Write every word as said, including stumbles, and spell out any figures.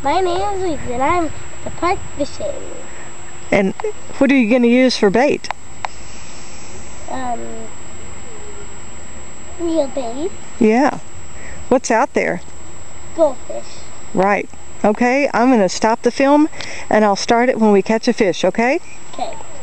My name is Lisa and I'm the park fishing. And what are you going to use for bait? Um, real bait. Yeah. What's out there? Goldfish. Right. Okay, I'm going to stop the film and I'll start it when we catch a fish, okay? Okay.